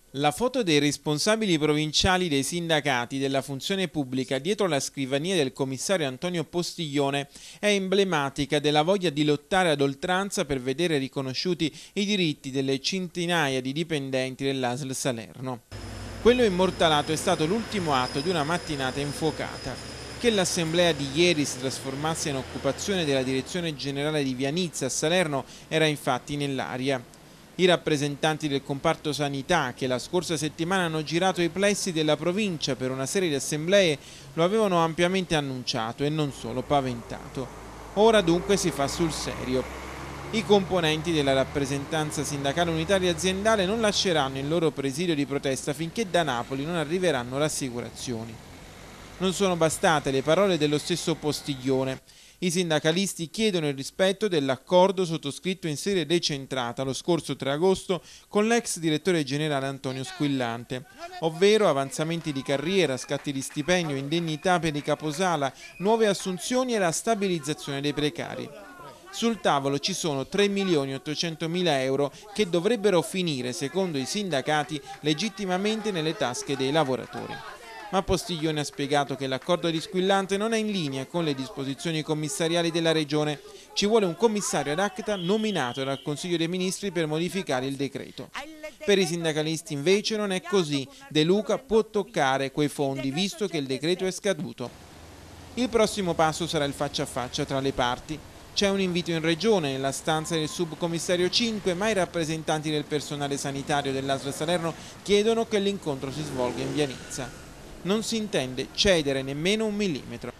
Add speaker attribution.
Speaker 1: La foto dei responsabili provinciali dei sindacati della funzione pubblica dietro la scrivania del commissario Antonio Postiglione è emblematica della voglia di lottare ad oltranza per vedere riconosciuti i diritti delle centinaia di dipendenti dell'ASL Salerno. Quello immortalato è stato l'ultimo atto di una mattinata infuocata. Che l'assemblea di ieri si trasformasse in occupazione della direzione generale di Vianizza a Salerno era infatti nell'aria. I rappresentanti del comparto sanità, che la scorsa settimana hanno girato i plessi della provincia per una serie di assemblee, lo avevano ampiamente annunciato e non solo paventato. Ora dunque si fa sul serio. I componenti della rappresentanza sindacale unitaria aziendale non lasceranno il loro presidio di protesta finché da Napoli non arriveranno rassicurazioni. Non sono bastate le parole dello stesso Postiglione. I sindacalisti chiedono il rispetto dell'accordo sottoscritto in sede decentrata lo scorso 3 agosto con l'ex direttore generale Antonio Squillante, ovvero avanzamenti di carriera, scatti di stipendio, indennità per i caposala, nuove assunzioni e la stabilizzazione dei precari. Sul tavolo ci sono 3.800.000 euro che dovrebbero finire, secondo i sindacati, legittimamente nelle tasche dei lavoratori. Ma Postiglione ha spiegato che l'accordo di Squillante non è in linea con le disposizioni commissariali della Regione. Ci vuole un commissario ad acta nominato dal Consiglio dei Ministri per modificare il decreto. Per i sindacalisti invece non è così. De Luca può toccare quei fondi visto che il decreto è scaduto. Il prossimo passo sarà il faccia a faccia tra le parti. C'è un invito in regione nella stanza del subcommissario 5, ma i rappresentanti del personale sanitario dell'ASL Salerno chiedono che l'incontro si svolga in Vianizza. Non si intende cedere nemmeno un millimetro.